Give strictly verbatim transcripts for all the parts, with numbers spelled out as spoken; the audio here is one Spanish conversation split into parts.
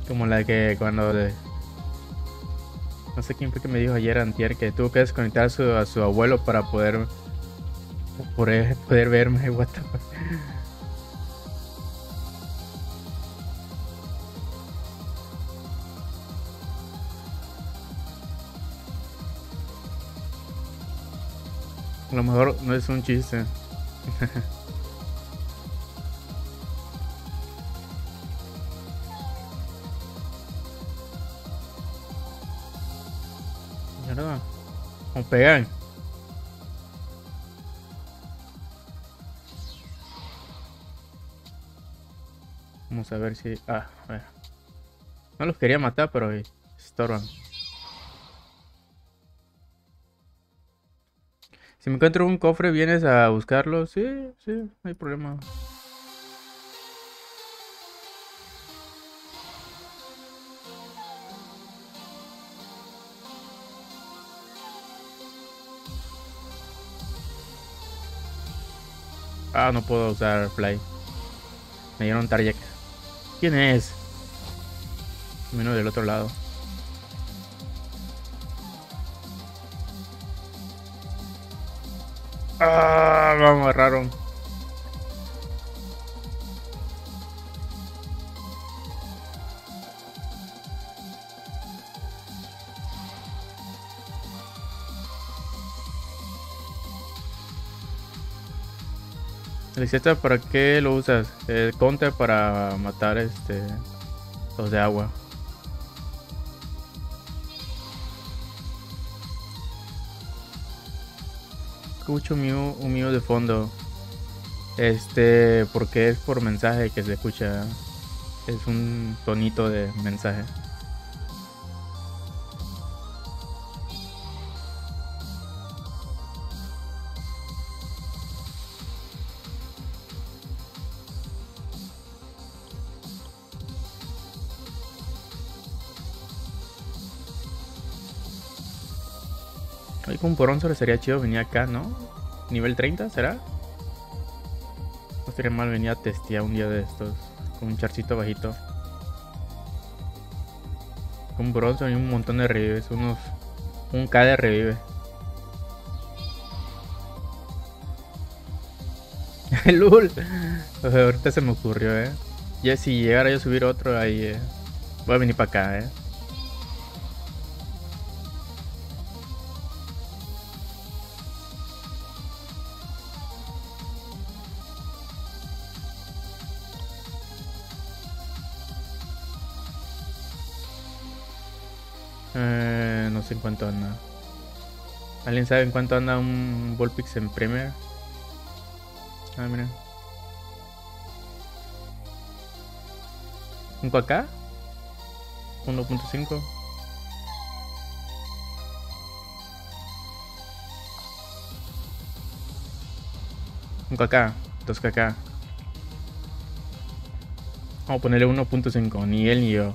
Como la que cuando... de- no sé quién fue que me dijo ayer antier que tuvo que desconectar a su, a su abuelo para poder... Poder, poder verme, what the fuck. A lo mejor no es un chiste. ¿Verdad? Como pegan. Vamos a ver si... Ah, a ver. No los quería matar, pero estorban. Si me encuentro un cofre, ¿vienes a buscarlo? Sí, sí, no hay problema. Ah, no puedo usar Fly. Me dieron target. ¿Quién es? Vino del otro lado. Ah, me amarraron. ¿El Z para qué lo usas? El counter para matar este los de agua. Escucho un mío, un mío de fondo. Este, porque es por mensaje que se escucha. Es un tonito de mensaje. Hoy con un bronzer sería chido venir acá, ¿no? Nivel treinta, ¿será? No sería mal venir a testear un día de estos. Con un charcito bajito. Con un bronzer y un montón de revives. Unos... Un K de revive. Lul. O sea, ahorita se me ocurrió, eh. Ya si llegara yo a subir otro ahí, eh. Voy a venir para acá, eh. Eh, no sé en cuánto anda. ¿Alguien sabe en cuánto anda un Volpix en Premier? Ah, mira. ¿Un K K? uno punto cinco. Un K K. dos K K. Vamos a ponerle uno punto cinco. Ni él ni yo.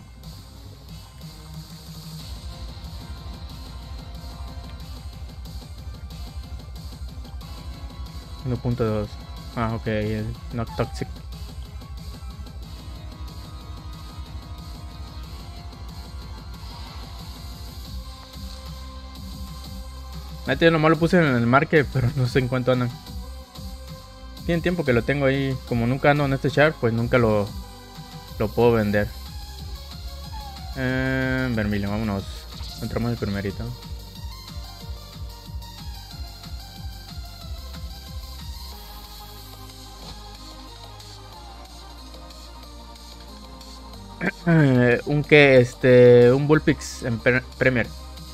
uno punto dos. Ah, ok. El Not Toxic. Este yo nomás lo puse en el market, pero no sé en cuánto andan. Tiene tiempo que lo tengo ahí. Como nunca ando en este char, pues nunca lo, lo puedo vender. Eh, Vermilion, vámonos. Entramos el primerito. Eh, un que, este, un Bullpix en pre Premier.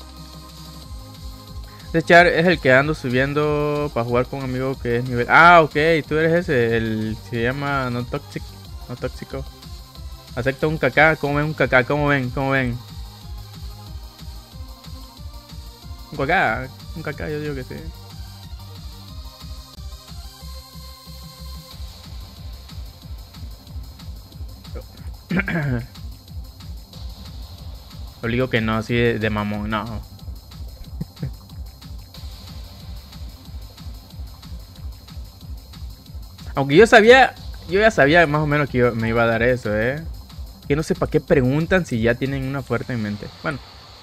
Este char es el que ando subiendo para jugar con un amigo que es nivel... Ah, ok, tú eres ese, el se llama No Toxic, No Tóxico. Acepta un K K, ¿cómo ven un K K? ¿Cómo ven? ¿Cómo ven? Un K K, un K K, yo digo que sí. Lo digo que no, así de, de mamón, no. Aunque yo sabía, yo ya sabía más o menos que yo, me iba a dar eso, eh. Que no sé para qué preguntan si ya tienen una puerta en mente. Bueno.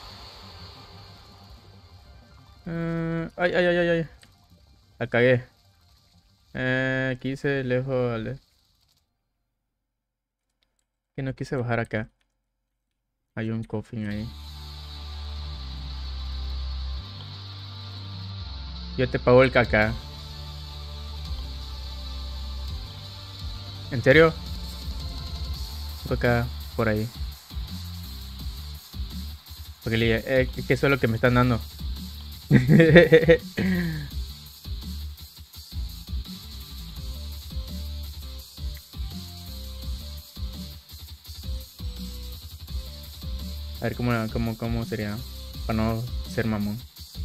Uh, ay, ay, ay, ay, ay. La cagué. Eh, quise lejos. Le... Que no quise bajar acá. Hay un coffin ahí. Yo te pago el caca. ¿En serio? Acá, por ahí. Porque le dije, eh, que eso es lo que me están dando. A ver cómo, cómo, cómo sería. Para no ser mamón.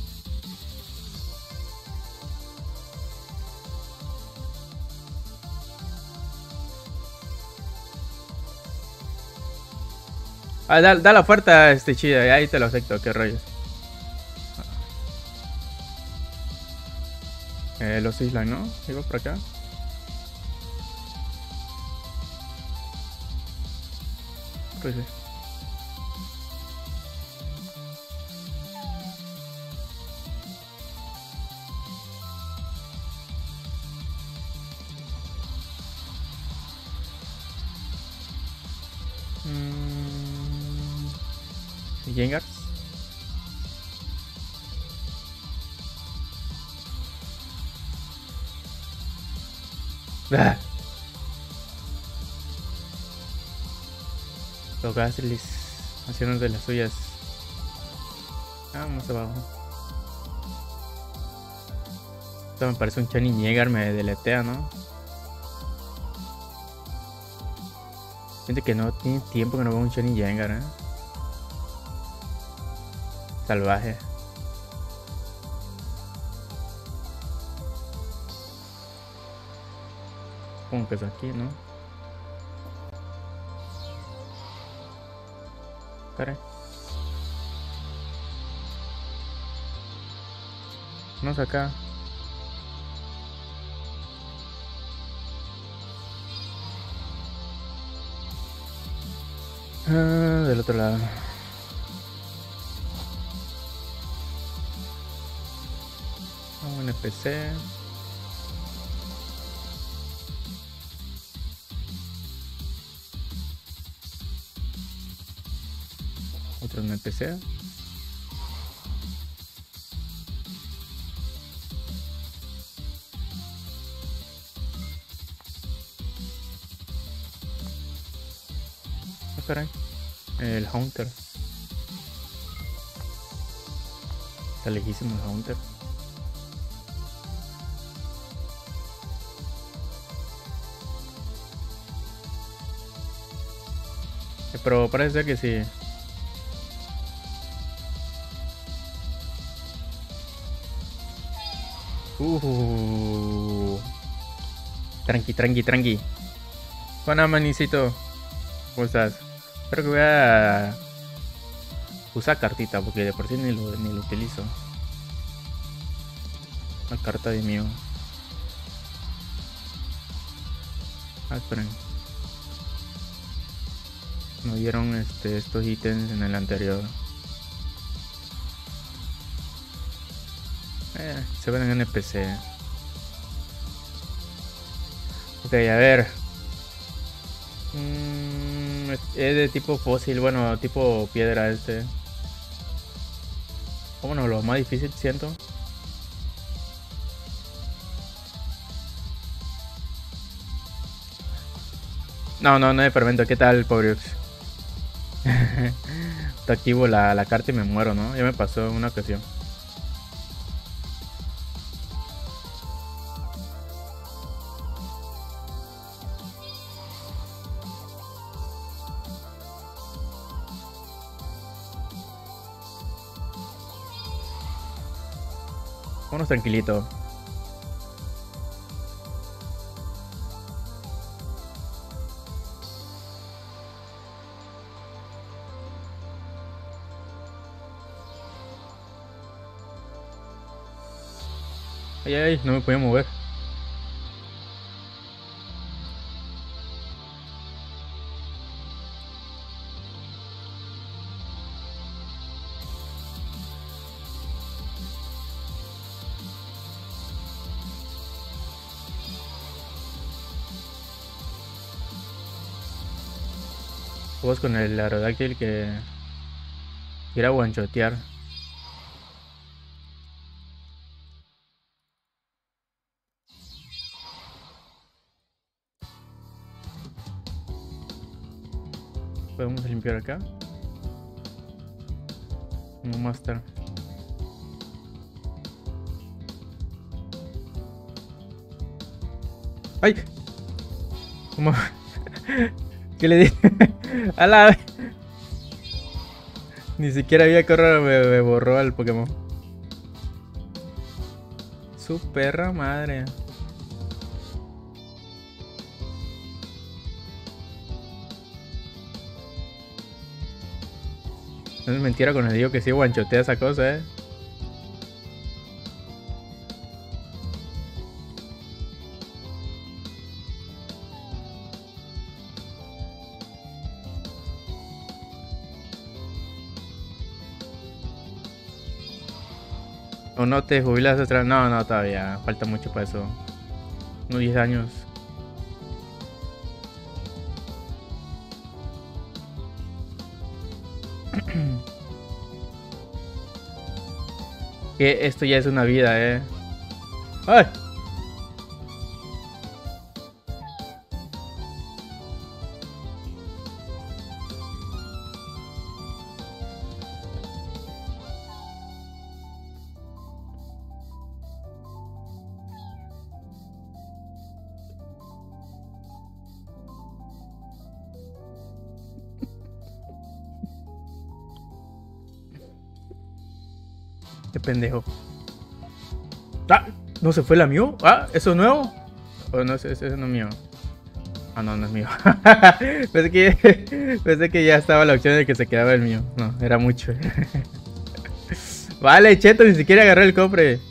Ah, da, da la oferta, este chida, ahí te lo acepto, qué rollo. Eh, los islas, ¿no? Digo por acá. Pues sí. Mm, Jengars. Ah. Los Gaslis haciendo de las suyas. Ah, vamos abajo. Esto me parece un Chani Yeager, me deletea, ¿no? Gente que no tiene tiempo que no veo un Chani Yeager, ¿eh? Salvaje. Como que es aquí, ¿no? Caray. No es acá. Ah, del otro lado. Un N P C. Otro N P C. Ah, caray. El Hunter. Está lejísimo el Hunter. Eh, pero parece ser que sí. Uh, tranqui, tranqui, tranqui. Buena, manicito. ¿Cómo estás? Espero que voy a usar cartita porque de por sí ni lo, ni lo utilizo. Una carta de mío. Ah, esperen. Me dieron este, estos ítems en el anterior. Eh, se ven en N P C. Ok, a ver. Mm, es de tipo fósil, bueno, tipo piedra este. Bueno, lo más difícil siento. No, no, no me fermento. ¿Qué tal, Pobriux? Te activo la, la carta y me muero, ¿no? Ya me pasó en una ocasión. Vámonos tranquilito. Ay, ay, no me podía mover. juegos con el Aerodactyl que quiera guanchotear. Podemos limpiar acá. Un master. ¡Ay! ¿Cómo? ¿Qué le dije? ¡A la! Ni siquiera había correr, me, me borró al Pokémon. Su perra madre. No es mentira con el digo que sí guanchotea esa cosa, eh. ¿O no te jubilas otra? No, no, todavía. Falta mucho para eso. Unos diez años. Que esto ya es una vida, eh. ¡Ay! Qué pendejo. ¡Ah! ¿No se fue la mío? ¿Ah? ¿Eso es nuevo? ¿O no, ese, ese no es mío? Ah, no, no es mío. pensé, que, pensé que ya estaba la opción de que se quedaba el mío. No, era mucho. Vale, cheto, ni siquiera agarré el cofre.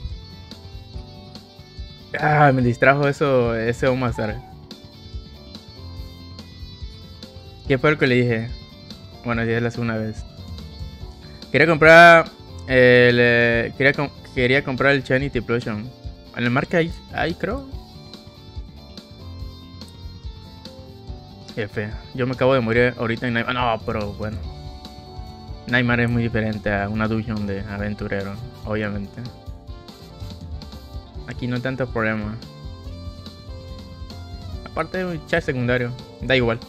Ah, me distrajo eso, ese Omastar. ¿Qué fue lo que le dije? Bueno, ya es la segunda vez. Quería comprar... El, eh, quería, com quería comprar el Shiny Typhlosion. En el marca hay, hay creo. F. Yo me acabo de morir ahorita en Nightmare. No, pero bueno. Nightmare es muy diferente a una dungeon de aventurero, obviamente. Aquí no hay tanto problema. Aparte de un chat secundario, da igual.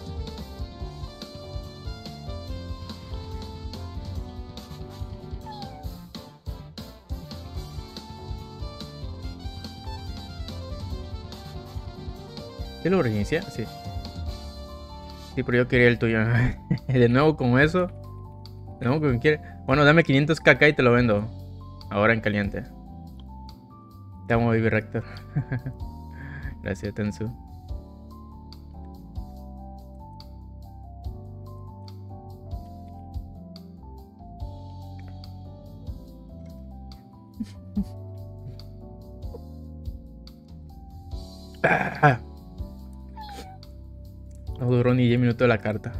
¿Sí lo reinicia? Sí. Sí, pero yo quería el tuyo. De nuevo con eso. De nuevo con quiere. Bueno, dame quinientos K K y te lo vendo. Ahora en caliente. Te amo, Baby Rector. Gracias, Tensu. Ah. No duró ni diez minutos la carta.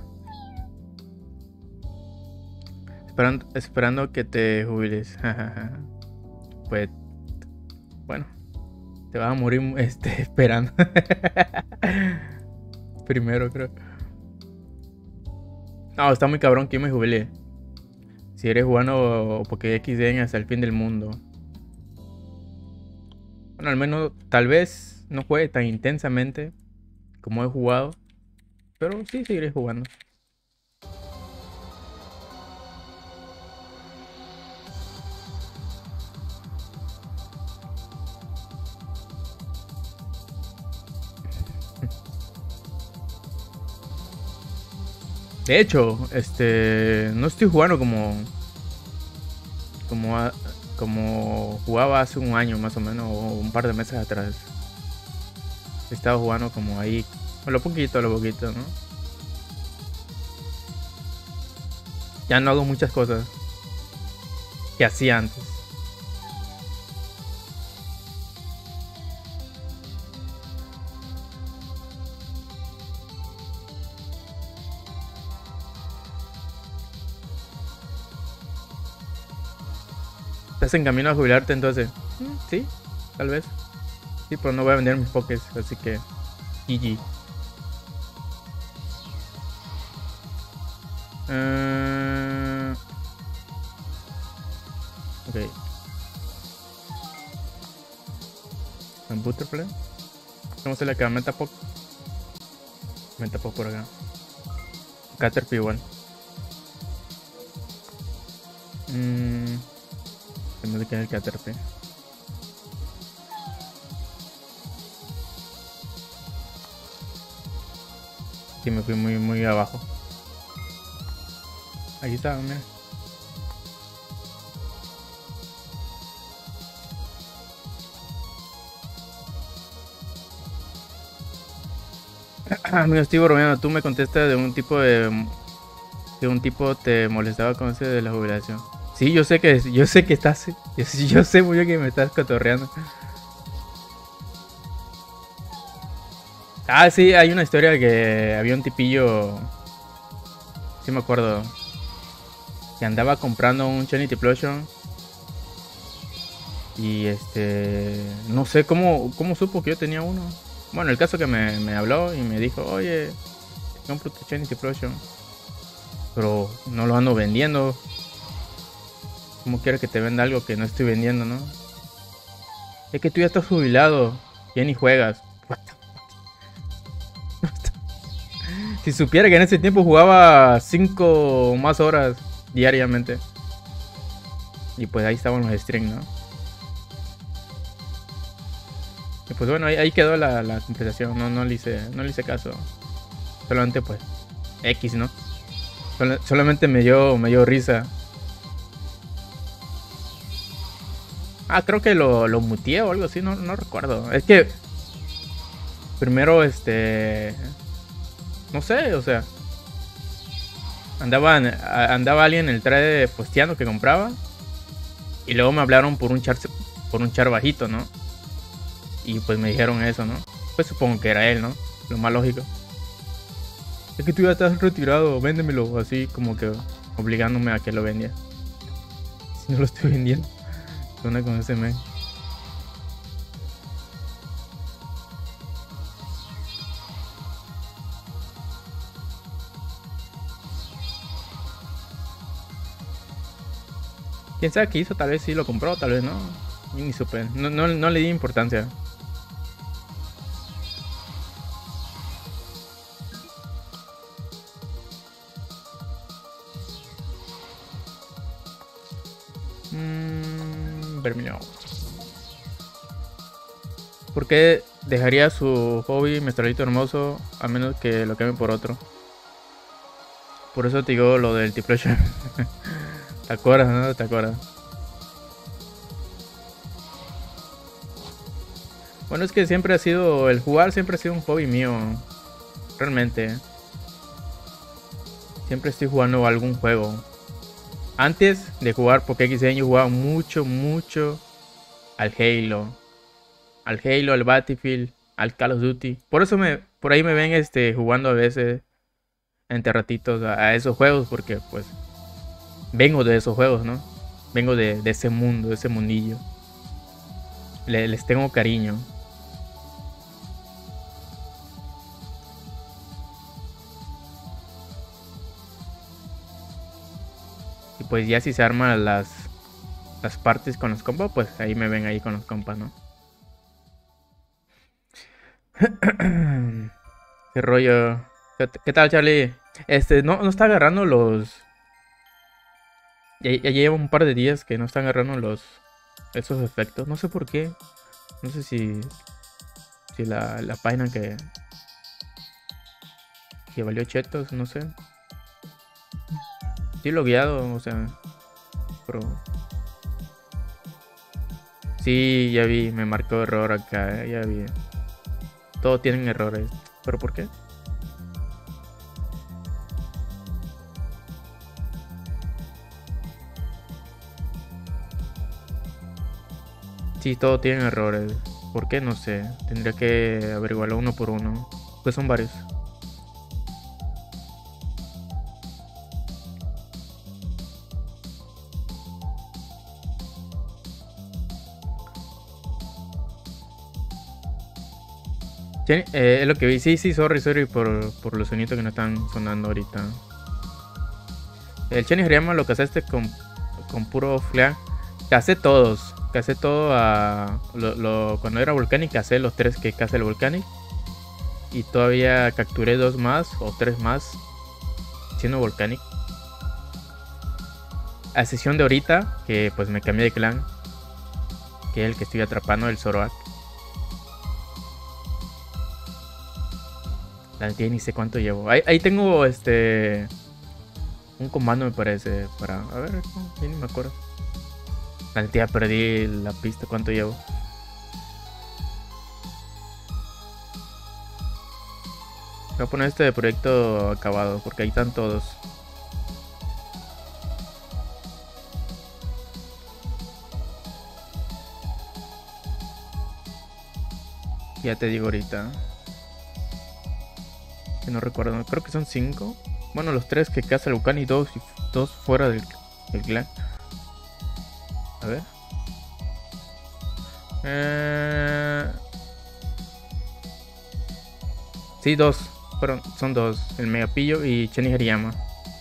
Esperando, esperando que te jubiles. Pues, bueno, te vas a morir este, esperando. Primero, creo. No, está muy cabrón que yo me jubile. Si eres jugando Pokédex hasta el fin del mundo. Bueno, al menos, tal vez no juegue tan intensamente como he jugado. Pero sí seguiré jugando. De hecho, este no estoy jugando como como a, como jugaba hace un año más o menos o un par de meses atrás. He estado jugando como ahí, a lo poquito, a lo poquito, ¿no? Ya no hago muchas cosas que hacía antes. ¿Estás en camino a jubilarte entonces? Mm, sí, tal vez. Sí, pero no voy a vender mis pokés, así que G G. Uh, ok. En Butterfly. ¿Cómo se le acaba? Metapod. Metapod por acá. Caterpie igual. Mmm. Se me queda el Caterpie. Sí, me fui muy, muy abajo. Aquí está, mira. Amigo, estoy bromeando. Tú me contestas de un tipo de... Que un tipo te molestaba con ese de la jubilación. Sí, yo sé que... Yo sé que estás... Yo, yo sé muy bien que me estás cotorreando. Ah, sí, hay una historia que había un tipillo... Sí me acuerdo. Que andaba comprando un Trinity Plushon. Y este... No sé cómo, cómo supo que yo tenía uno. Bueno, el caso que me, me habló y me dijo, oye, te compro tu Trinity Plushon, pero no lo ando vendiendo. ¿Cómo quieres que te venda algo que no estoy vendiendo, no? Es que tú ya estás jubilado, ya ni juegas. Si supiera que en ese tiempo jugaba cinco más horas diariamente. Y pues ahí estaban los streams, ¿no? Y pues bueno, ahí, ahí quedó la, la conversación. No, no, le hice, no le hice caso. Solamente pues X, ¿no? Sol, solamente me dio, me dio risa. Ah, creo que lo, lo muteé o algo así, no, no recuerdo. Es que primero, este... No sé, o sea... Andaba, andaba alguien en el trade posteando que compraba. Y luego me hablaron por un char, por un char bajito, ¿no? Y pues me dijeron eso, ¿no? Pues supongo que era él, ¿no? Lo más lógico. Es que tú ya estás retirado, véndemelo. Así como que obligándome a que lo vendiera. Si no lo estoy vendiendo. ¿Qué onda con ese men? Quién sabe qué hizo, tal vez sí lo compró, tal vez no. Yo ni supe, no, no, no le di importancia. Mmm, Vermilion. ¿Por qué dejaría su hobby Mestralito hermoso a menos que lo cambie por otro? Por eso te digo lo del T-Pleasure. ¿Te acuerdas, no? ¿Te acuerdas? Bueno, es que siempre ha sido... El jugar siempre ha sido un hobby mío. Realmente. Siempre estoy jugando algún juego. Antes de jugar Pokémon X, yo jugaba mucho, mucho al Halo. Al Halo, al Battlefield, al Call of Duty. Por eso me, por ahí me ven este, jugando a veces entre ratitos a, a esos juegos. Porque pues vengo de esos juegos, ¿no? Vengo de, de ese mundo, de ese mundillo. Le, les tengo cariño. Y pues ya si se arman las, las partes con los compas, pues ahí me ven ahí con los compas, ¿no? Qué rollo. ¿Qué, qué tal, Charlie? Este, no, no está agarrando los... Ya, ya lleva un par de días que no están agarrando los... Esos efectos. No sé por qué. No sé si... Si la, la página que... Que valió chetos, no sé. Sí, logueado, o sea... Pero... Sí, ya vi, me marcó error acá, ya vi. Todos tienen errores. ¿Pero por qué? Sí, todos tienen errores. ¿Por qué? No sé. Tendría que averiguarlo uno por uno. Pues son varios. Sí, eh, es lo que vi. Sí, sí, sorry, sorry por, por los sonidos que no están sonando ahorita. El Shiny Hariyama lo casaste con, con puro Flea. Casé todos. Casé todo a... Lo, lo, cuando era Volcanic casé los tres que casa el Volcanic. Y todavía capturé dos más o tres más siendo Volcanic. A sesión de ahorita, que pues me cambié de clan, que es el que estoy atrapando, el Zoroark. La neta ni sé cuánto llevo. Ahí, ahí tengo este... un comando me parece para... A ver, ni me acuerdo. La neta ya perdí la pista, cuánto llevo. Voy a poner este de proyecto acabado porque ahí están todos. Ya te digo ahorita. Que no recuerdo, creo que son cinco. Bueno, los tres que caza el Vulcan y dos, dos fuera del, del clan. A ver. Eh... Sí, dos. Fueron, son dos. El Megapillo y Shiny Hariyama.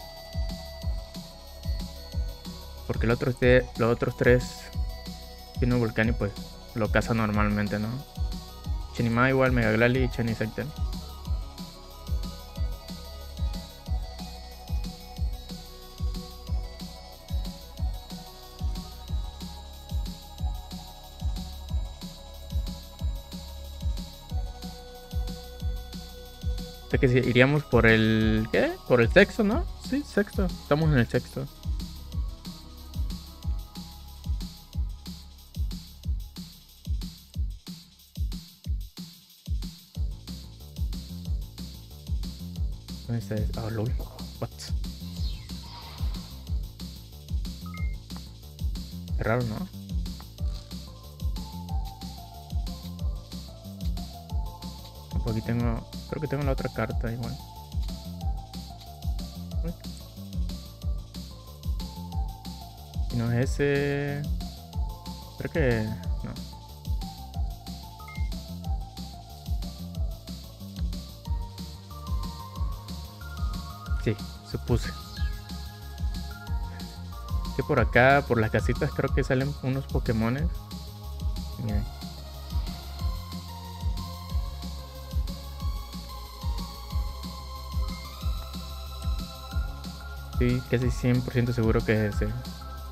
Porque el otro este, los otros tres tiene un Volcán y pues lo caza normalmente, ¿no? Shinima igual, Mega Glalie y Shiny Sector. O sea que si iríamos por el... ¿Qué? Por el sexto, ¿no? Sí, sexto. Estamos en el sexto. ¿Dónde está? Ah, lol. What? Qué raro, ¿no? Aquí tengo... Creo que tengo la otra carta igual. Y no es ese... Creo que... No. Sí, supuse. Que por acá, por las casitas, creo que salen unos Pokémones. Miren. Estoy casi cien por ciento seguro que es ese.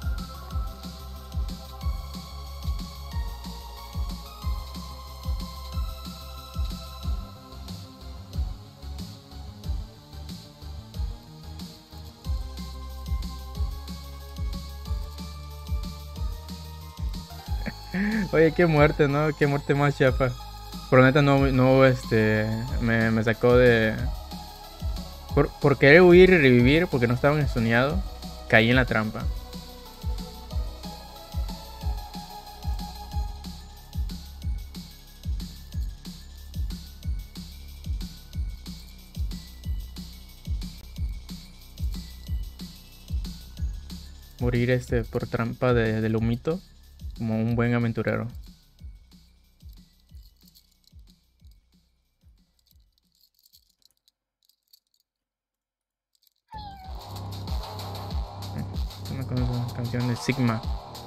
Oye, qué muerte, ¿no? Qué muerte más chafa. Pero neta no, no, este, me, me sacó de... Por, por querer huir y revivir, porque no estaban estuneados, caí en la trampa. Morir este por trampa de, del humito, como un buen aventurero. Una canción de Sigma.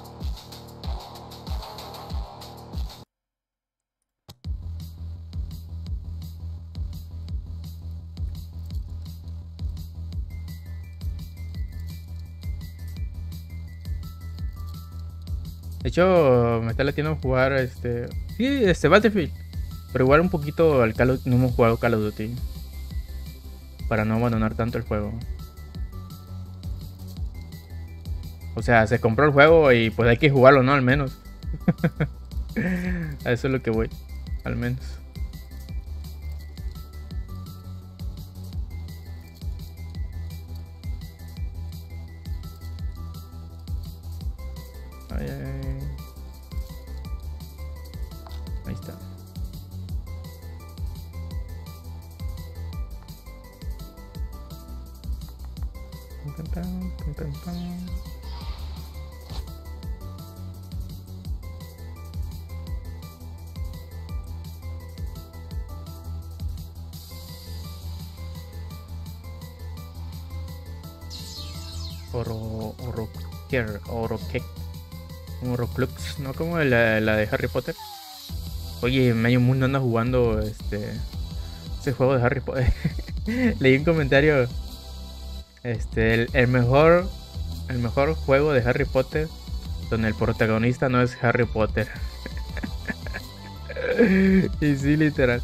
De hecho, me está latiendo jugar este. Sí, este Battlefield. Pero igual un poquito al Call of, no hemos jugado Call of Duty. Para no abandonar tanto el juego. O sea, se compró el juego y pues hay que jugarlo, ¿no? Al menos. A eso es lo que voy. Al menos. Ay, ay, ay. Ahí está. Pum, pum, pum, pum, pum. Oro... Oroker... Orokek... Un Oroclux, ¿no? Como la, la de Harry Potter. Oye, medio mundo anda jugando este... ese juego de Harry Potter. Leí un comentario. Este, el, el mejor... El mejor juego de Harry Potter donde el protagonista no es Harry Potter. Y sí, literal.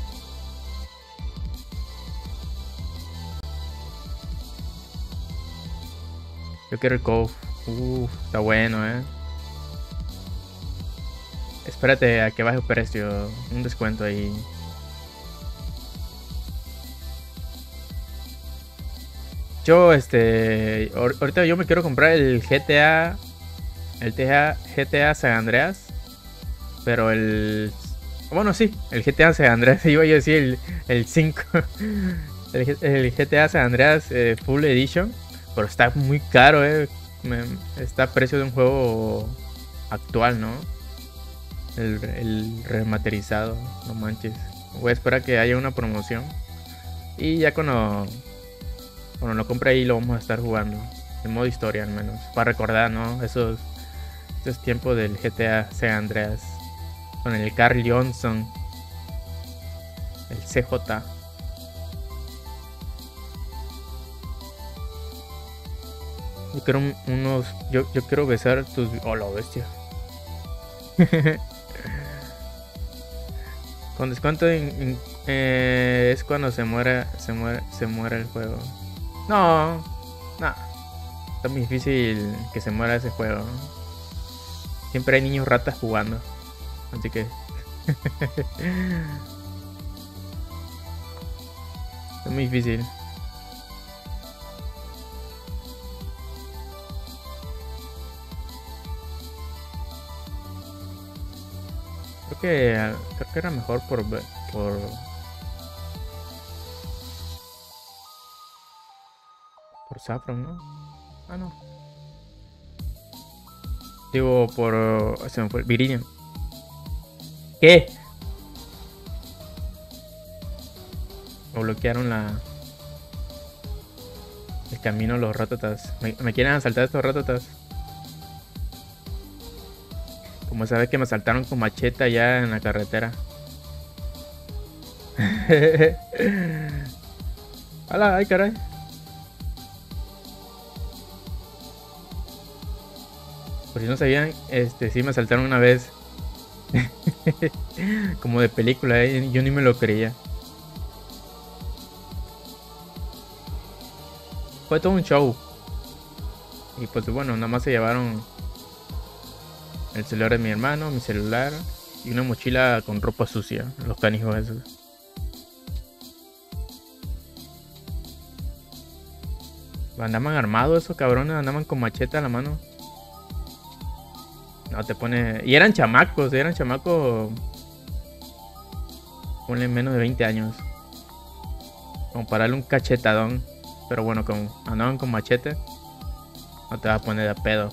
Yo quiero el Cove. Uff, está bueno, eh. Espérate a que baje el precio. Un descuento ahí. Yo, este... Ahorita yo me quiero comprar el G T A... El G T A San Andreas. Pero el... Bueno, sí, el G T A San Andreas. Iba yo a decir el, el cinco. El, el G T A San Andreas eh, Full Edition. Pero está muy caro, eh. Me, está a precio de un juego actual, ¿no? El, el remasterizado. No manches. Voy a esperar que haya una promoción. Y ya cuando... Cuando lo compre ahí lo vamos a estar jugando. En modo historia al menos. Para recordar, ¿no? Esos... Esos tiempos del G T A San Andreas. Con el Carl Johnson. El C J. Yo quiero un, unos... Yo, yo quiero besar tus... Oh, la bestia. Con descuento en, en, eh, es cuando se muere, se muere, se muere el juego. No, no. Está muy difícil que se muera ese juego. Siempre hay niños ratas jugando. Así que... es muy difícil. Creo que, creo que era mejor por... por por Saffron, ¿no? Ah, no. Digo, por... Se me fue. Viridian. ¿Qué? Me bloquearon la... El camino los ratotas. ¿Me, me quieren asaltar estos ratotas? Como sabes que me asaltaron con macheta ya en la carretera. ¡Hala! ¡Ay, caray! Por si no sabían, este, sí me asaltaron una vez. Como de película, ¿eh? Yo ni me lo creía. Fue todo un show. Y pues bueno, nada más se llevaron el celular de mi hermano, mi celular y una mochila con ropa sucia. Los canijos esos. Andaban armados esos cabrones, andaban con macheta a la mano. No te pone... Y eran chamacos, eran chamacos... Ponle menos de veinte años. Como para darle un cachetadón. Pero bueno, como andaban con machete, no te vas a poner de pedo.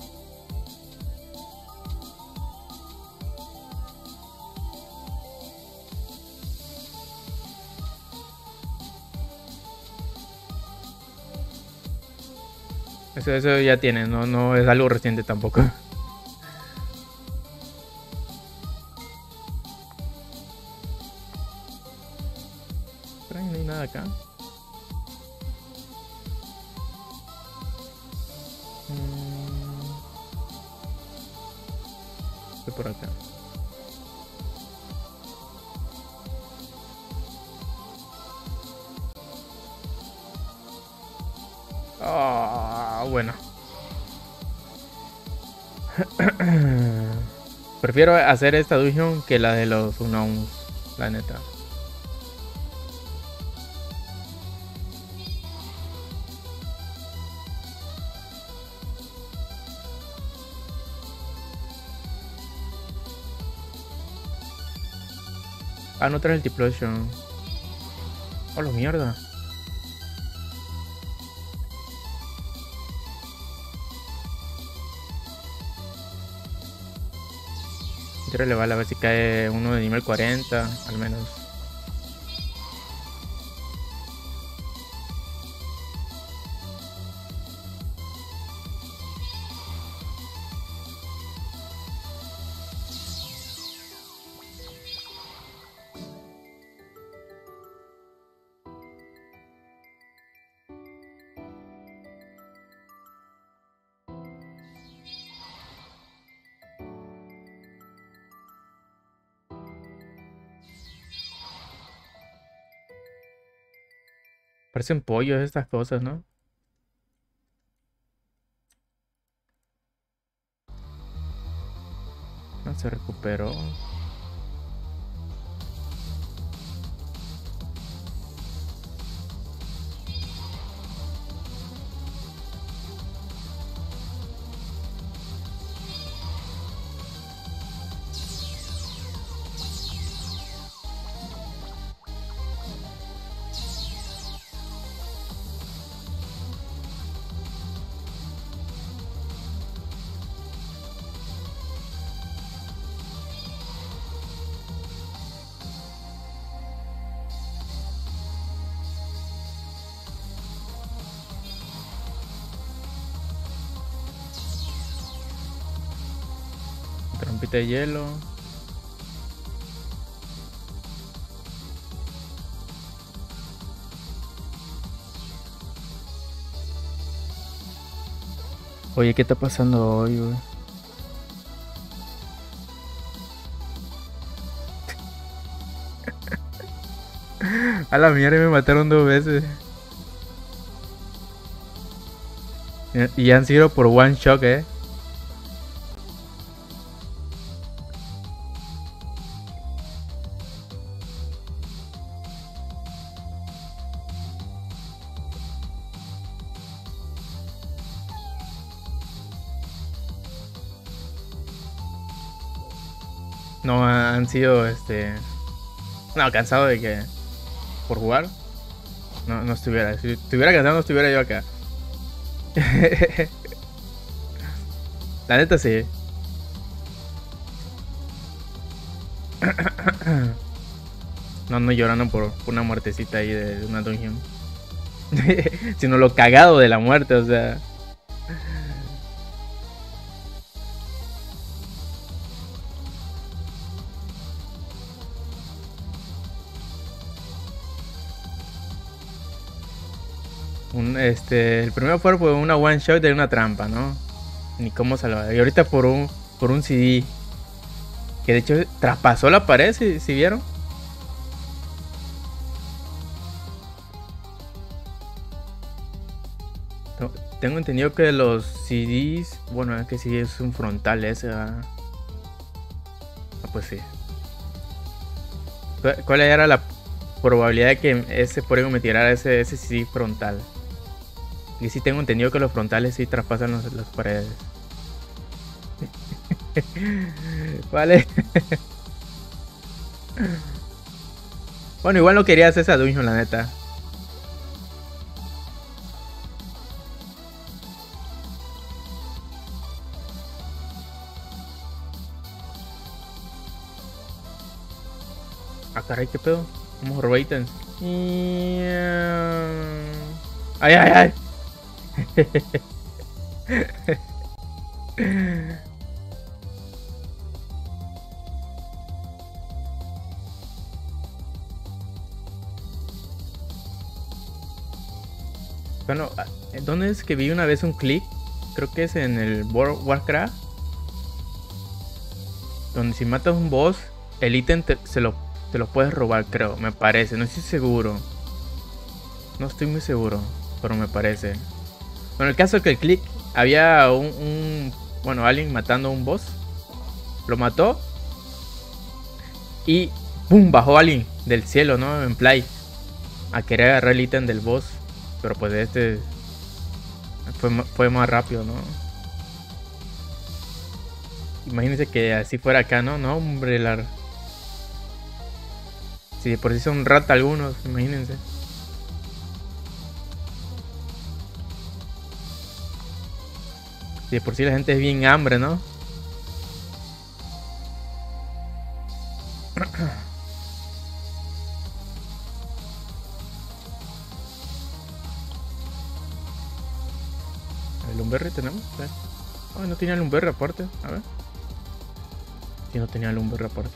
Eso, eso ya tiene, no, no es algo reciente tampoco. Pero no hay nada acá. Voy por acá. Ah, oh, bueno. Prefiero hacer esta dungeon que la de los unknowns, la neta. Ah, no trae el T-Plosion. Oh, la mierda. Tírale vale, a ver si cae uno de nivel cuarenta, al menos. Parecen pollos estas cosas, ¿no? No se recuperó. Trompita de hielo. Oye, ¿qué está pasando hoy, güey? A la mierda, me mataron dos veces. Y han sido por one shot, eh. No han sido, este... No, cansado de que... Por jugar. No, no estuviera. Si estuviera cansado no estuviera yo acá. La neta sí. No, no llorando por, por una muertecita ahí de, de una dungeon. Sino lo cagado de la muerte, o sea. Un, este, el primero fue por una one shot de una trampa, ¿no? Ni cómo salvar. Y ahorita por un, por un C D. Que de hecho traspasó la pared, si, si vieron. Tengo entendido que los C Ds, bueno, es que sí es un frontal ese. Ah, ah pues sí. ¿Cuál era la probabilidad de que ese por ejemplo me tirara ese, ese C D frontal? Y sí tengo entendido que los frontales sí traspasan los, las paredes. Vale. Bueno, igual no quería hacer esa dungeon, la neta. Ah, caray, qué pedo. Vamos a robar ítems. Ay, ay, ay. Bueno, ¿dónde es que vi una vez un clip? Creo que es en el World of Warcraft. Donde si matas a un boss, el ítem te, se lo, te lo puedes robar, creo. Me parece, no estoy seguro. No estoy muy seguro, pero me parece. Bueno, el caso es que el click había un, un... Bueno, alguien matando a un boss. Lo mató. Y ¡pum! Bajó alguien del cielo, ¿no? En play. A querer agarrar el ítem del boss. Pero pues este... Fue, fue más rápido, ¿no? Imagínense que así fuera acá, ¿no? No, hombre, la... Si de por sí son rata algunos, imagínense. Si de por sí la gente es bien hambre, ¿no? ¿El lumberry tenemos? Ay, no tenía lumberry aparte. A ver. Si no tenía lumberry aparte.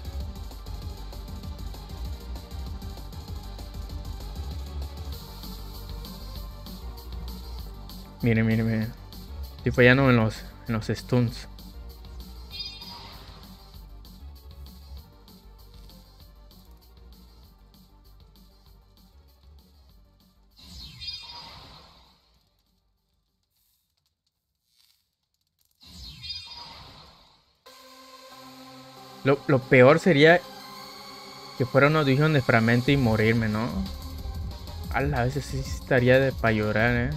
Miren, miren, miren. Estoy fallando en los, en los stuns. Lo, lo peor sería que fuera una audición de fragmento y morirme, ¿no? A la vez sí estaría de pa' llorar, eh.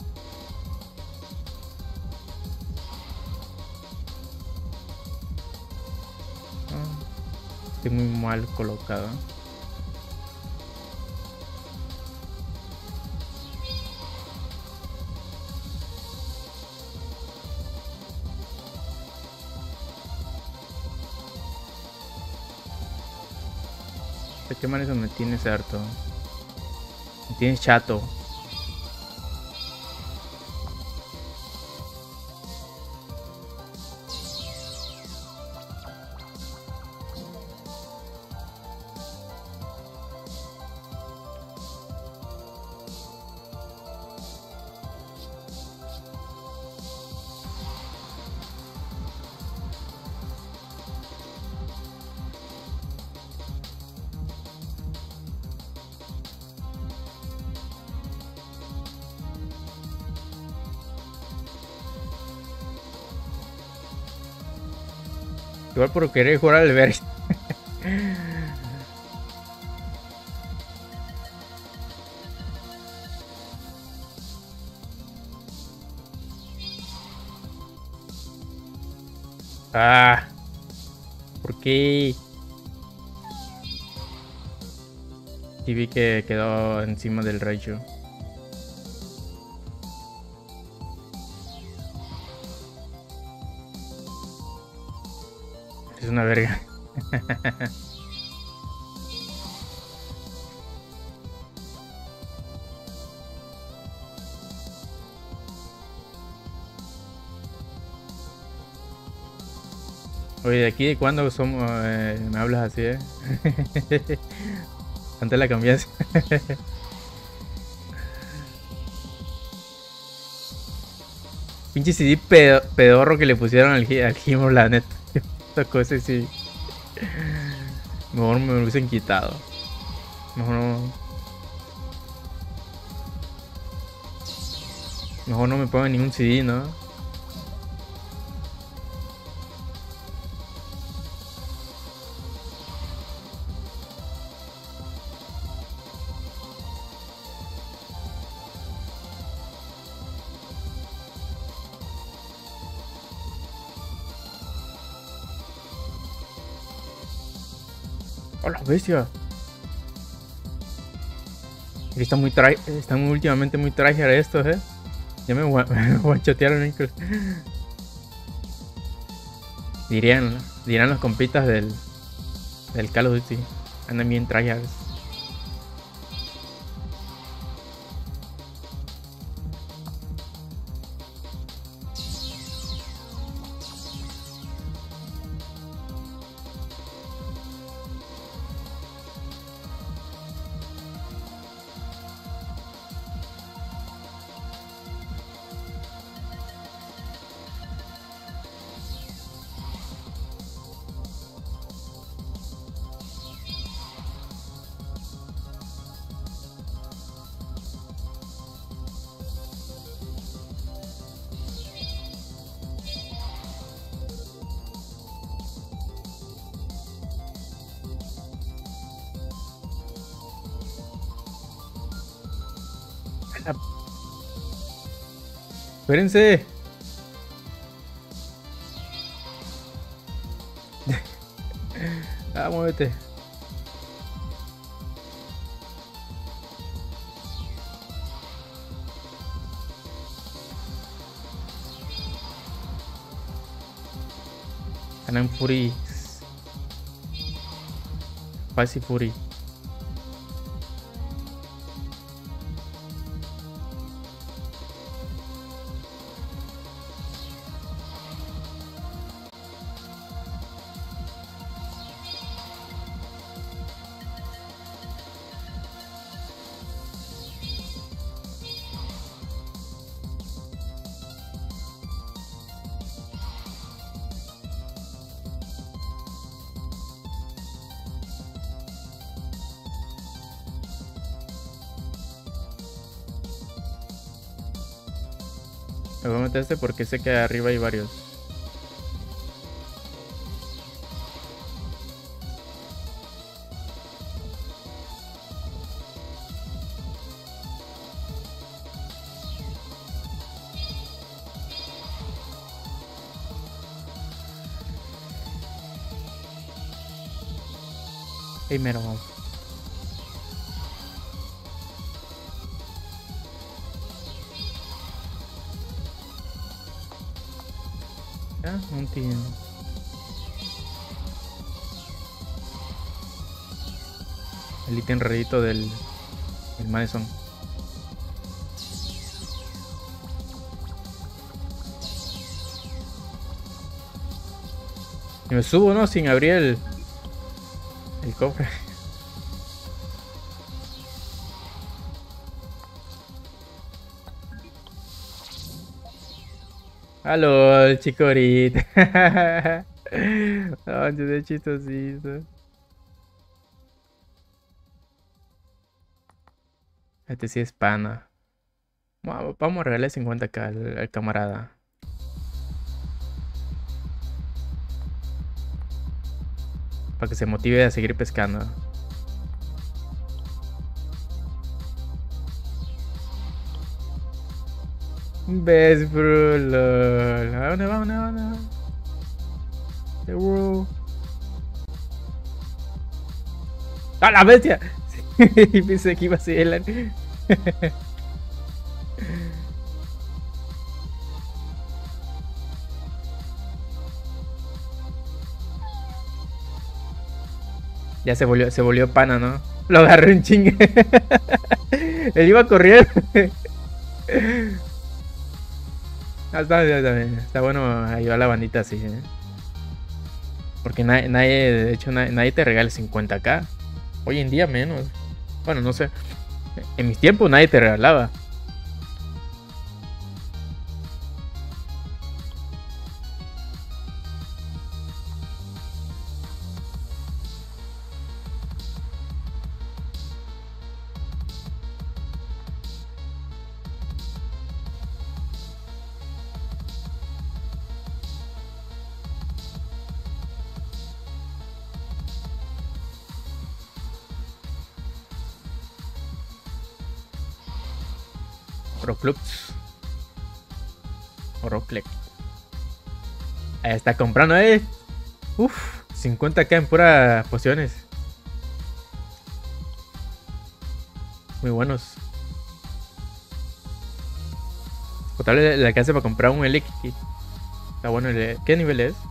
Ah, estoy muy mal colocado. ¿De qué manera me tienes harto? Me tienes chato. Igual por querer jugar al ver. Ah, ¿por qué? Y vi que quedó encima del rayo. Es una verga. Oye, ¿de aquí de cuándo somos, eh, me hablas así, eh? Antes la cambias. Pinche C D pedo, pedorro que le pusieron al, al Gimo, la neta. Esta cosa sí. Mejor me lo hubiesen quitado. Mejor no. Mejor no me pongan ningún C D, ¿no? ¡Hola, bestia! Está muy tra están últimamente muy tryhard estos, eh. Ya me guachotearon incluso. Dirían, dirán los compitas del, del Call of Duty. Andan bien tryhards. Espérense. Ah, muévete. Ganan Fury. Spicy Fury. Me voy a meter este porque sé que arriba hay varios. Primero vamos. Ya, un tío. El ítem rarito del el Madison. Y me subo, ¿no? Sin abrir el, el cofre. Aló, el chico ahorita. No, yo soy chistosito. Este sí es pana. Vamos, vamos a regalarle cincuenta k al, al camarada. Para que se motive a seguir pescando. ¿Ves, bro? Lol. ¿A dónde va? ¿A dónde va? ¿A dónde va? The world. ¡Ah, la bestia! Y pensé que iba a ser él. Ya se volvió, se volvió pana, ¿no? Lo agarré un chingue. Él iba a correr. Ah, está, está, está bueno ayudar a la bandita así, ¿eh? Porque nadie, nadie de hecho, nadie, nadie te regala cincuenta k. Hoy en día menos. Bueno, no sé. En mis tiempos nadie te regalaba. Proclux. O Roclec. Ahí está comprando, eh. Uf, cincuenta k en puras pociones. Muy buenos. O tal vez le alcance para comprar un Elix. Está bueno. El, ¿qué nivel es?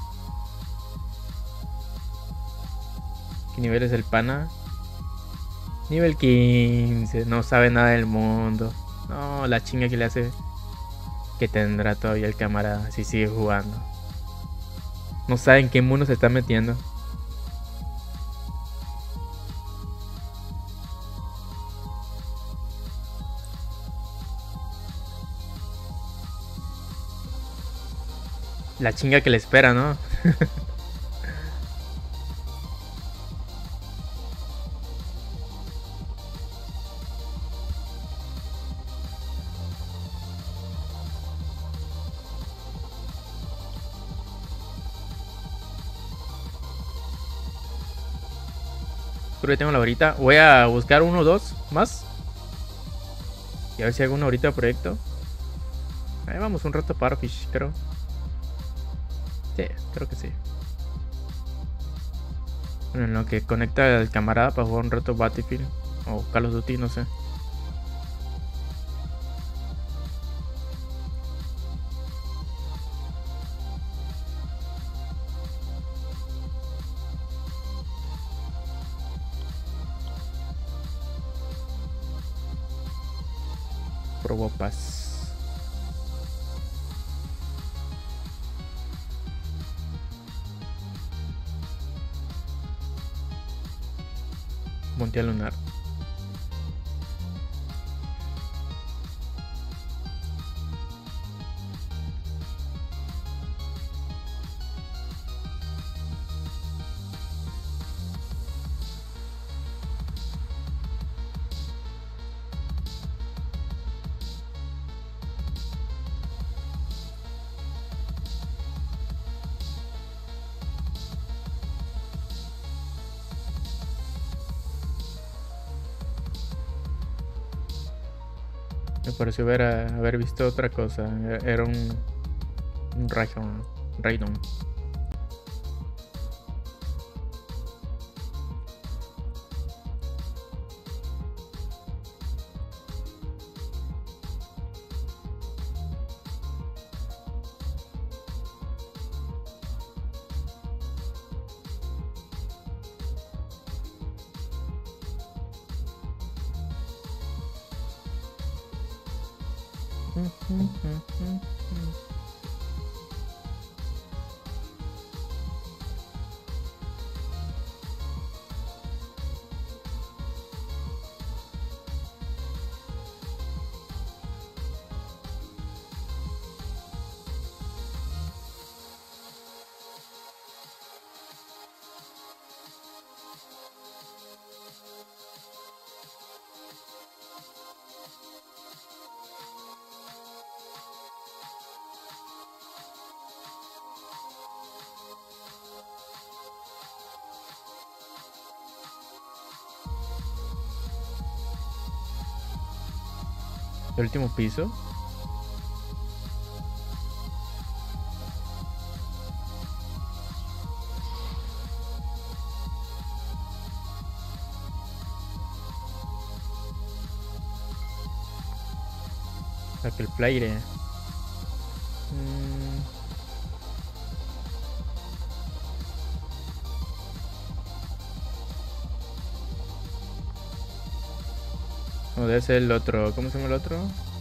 ¿Qué nivel es el pana? Nivel quince. No sabe nada del mundo. No, la chinga que le hace. Que tendrá todavía el camarada si sigue jugando. No sabe en qué mundo se está metiendo. La chinga que le espera, ¿no? Creo que tengo la horita. Voy a buscar uno o dos más. Y a ver si hago una horita de proyecto. Ahí vamos un rato para Fish, creo. Sí, creo que sí. Bueno, en lo que conecta el camarada para jugar un rato Battlefield o Call of Duty, no sé. Probopas. Monte lunar. Me pareció ver a, haber visto otra cosa. Era un, un Raidon. Raidon. El último piso. Saca el player. Mm. No, debe ser el otro. ¿Cómo se llama el otro?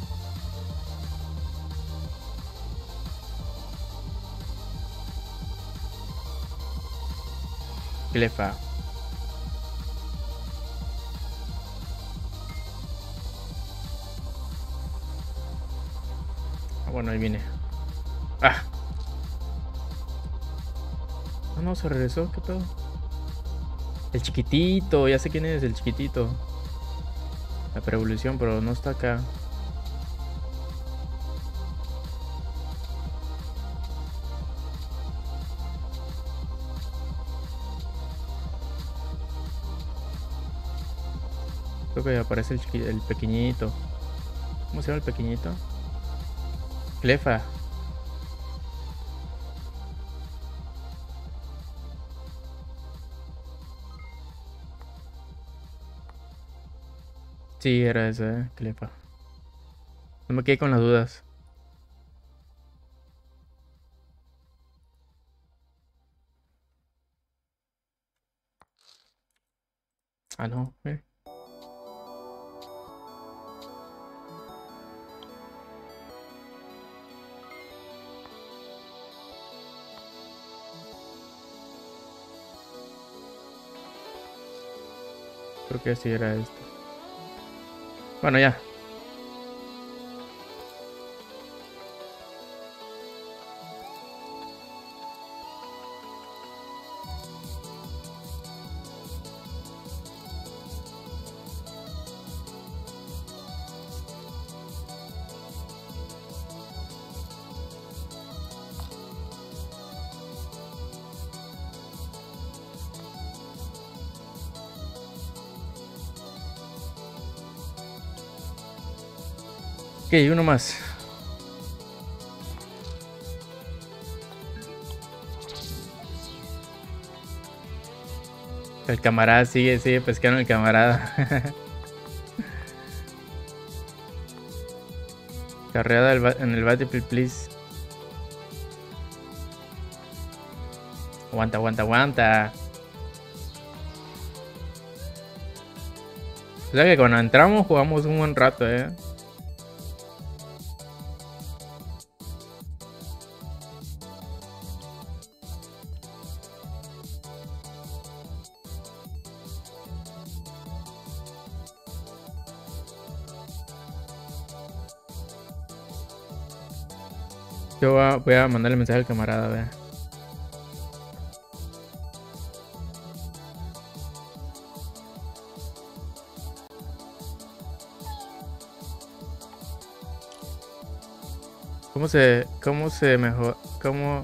Clefa. Ah, bueno, ahí viene. Ah. No, no, se regresó. ¿Qué pedo? El chiquitito. Ya sé quién es el chiquitito. La preevolución, pero no está acá. Creo que aparece el, chiqui el pequeñito. ¿Cómo se llama el pequeñito? Clefa. Sí, era ese, eh, Clefa. No me quedé con las dudas. Ah, no, eh. Creo que sí era este. Bueno, ya. Ok, uno más. El camarada sigue, sigue pescando el camarada. Carreada en el Battlefield, please. Aguanta, aguanta, aguanta. O sea que cuando entramos jugamos un buen rato, eh. Yo voy a mandarle mensaje al camarada, vea. ¿Cómo se, cómo se mejor, cómo?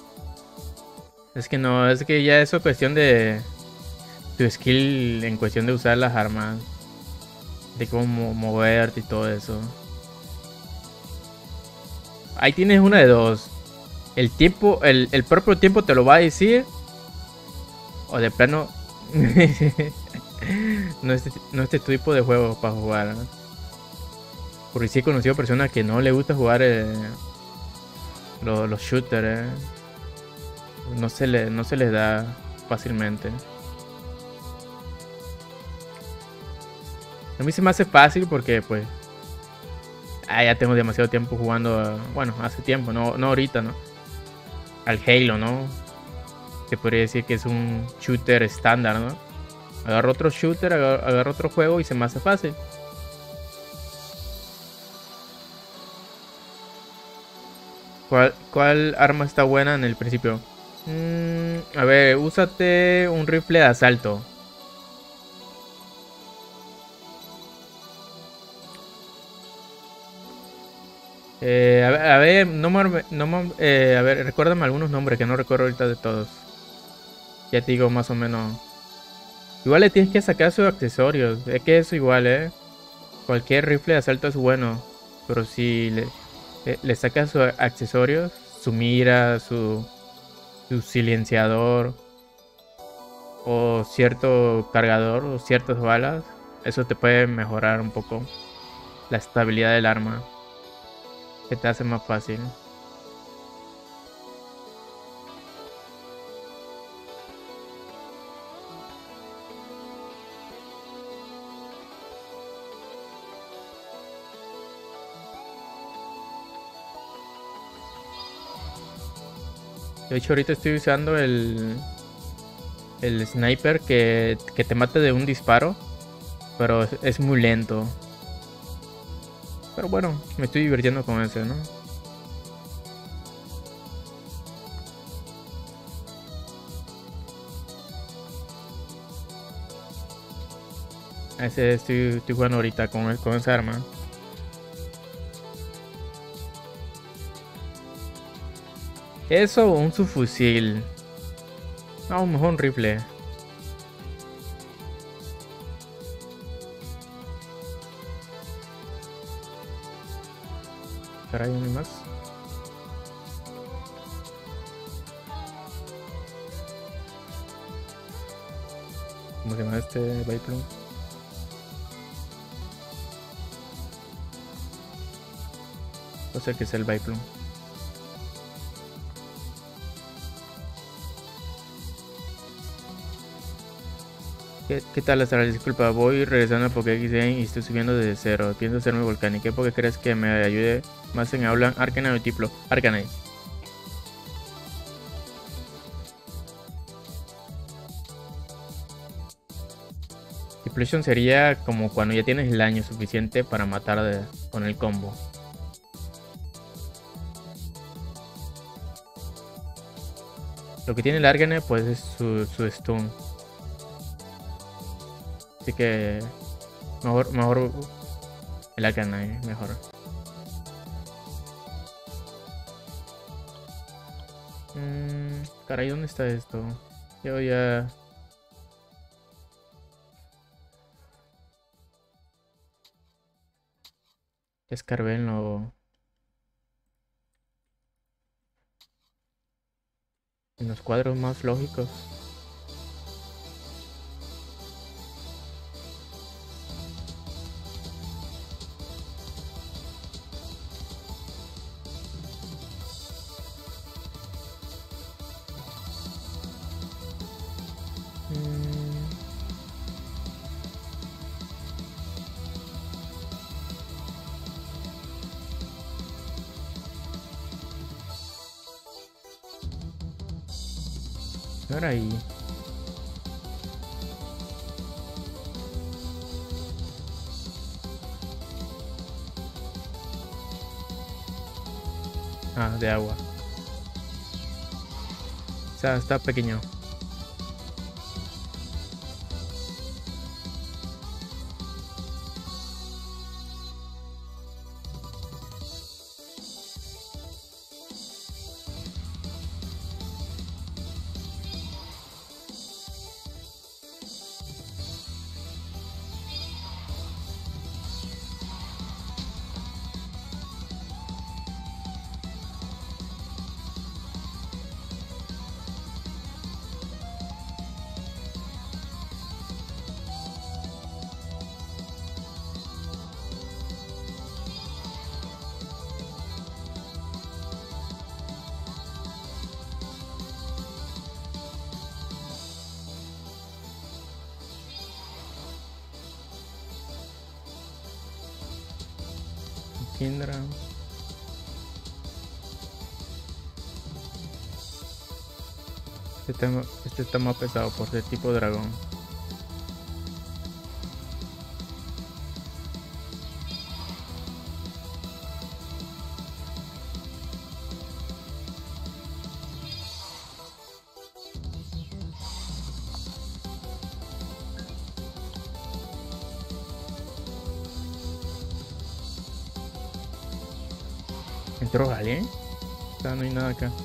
Es que no, es que ya eso es cuestión de tu skill en cuestión de usar las armas, de cómo moverte y todo eso. Ahí tienes una de dos. El tiempo, el, el propio tiempo te lo va a decir. O de plano no es no este tipo de juego para jugar, ¿no? Porque sí he conocido personas que no les gusta jugar eh, los, los shooters, eh. no, se le, no se les da fácilmente. A mí se me hace fácil porque pues Ah, ya tengo demasiado tiempo jugando, a- bueno, hace tiempo, no, no ahorita, ¿no? Al Halo, ¿no? Se podría decir que es un shooter estándar, ¿no? Agarro otro shooter, agarro, agarro otro juego y se me hace fácil. ¿Cuál, cuál arma está buena en el principio? Mm, a ver, úsate un rifle de asalto. Eh, a ver, a ver, no me- no me- eh, a ver, recuérdame algunos nombres que no recuerdo ahorita de todos. Ya te digo más o menos. Igual le tienes que sacar sus accesorios. Es que eso igual, ¿eh? Cualquier rifle de asalto es bueno. Pero si le, le, le sacas sus accesorios, su mira, su, su silenciador, o cierto cargador, o ciertas balas, eso te puede mejorar un poco la estabilidad del arma. Que te hace más fácil. De hecho, ahorita estoy usando el, el sniper que, que te mata de un disparo, pero es, es muy lento. Pero bueno, me estoy divirtiendo con ese, ¿no? Ese estoy, estoy jugando ahorita con, con esa arma. Eso o un subfusil. No, mejor un rifle. Caray, ¿no hay más? ¿Cómo se llama este vehículo? No sé qué es el vehículo. ¿Qué, qué tal, Astral? Disculpa, voy regresando a Pokédex y estoy subiendo desde cero. Pienso hacerme volcán. ¿Y qué Poké crees que me ayude más en aula Arcanine o Tiplo? Arcanine. Depletion sería como cuando ya tienes el daño suficiente para matar de- con el combo. Lo que tiene el Arcanine pues es su, su stun. Así que mejor, mejor el Arcanine, mejor. Mm, caray, ¿dónde está esto? Yo ya... ya escarbé en, lo- en los cuadros más lógicos. Mm, ahora ahí. Ah, de agua. O sea, está pequeño. Kindra. Este está, este está más pesado por ser tipo dragón. ¿Entró alguien? O sea, no hay nada acá.